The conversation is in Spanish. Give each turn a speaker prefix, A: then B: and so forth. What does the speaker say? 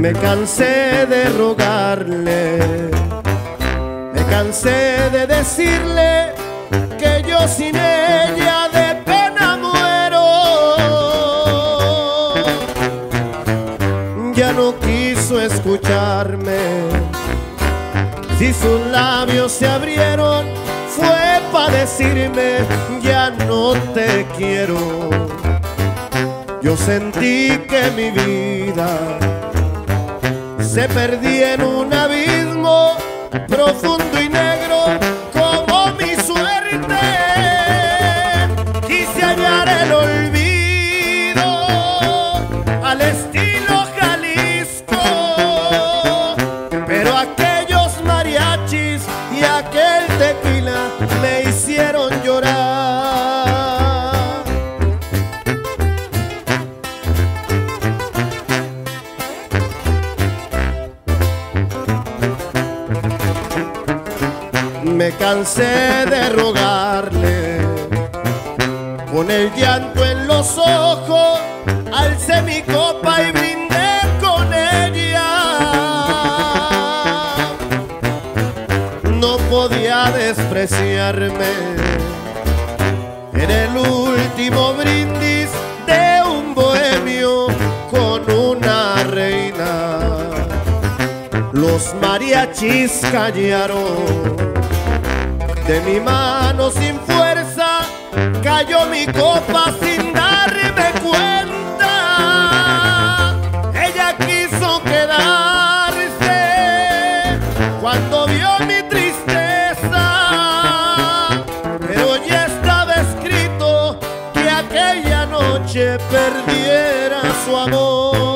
A: Me cansé de rogarle, me cansé de decirle que yo sin ella de pena muero. Ya no quiso escucharme, si sus labios se abrieron fue para decirme ya no te quiero. Yo sentí que mi vida se perdía en un abismo profundo y negro como mi suerte. Quise hallar el olvido al estilo Jalisco, pero aquellos mariachis y aquel tequila me hicieron llorar. Me cansé de rogarle, con el llanto en los ojos, alcé mi copa y brindé con ella. No podía despreciarme en el último brindis de un bohemio con una reina. Los mariachis callaron, de mi mano sin fuerza cayó mi copa sin darme cuenta. Ella quiso quedarse cuando vio mi tristeza, pero ya estaba escrito que aquella noche perdiera su amor.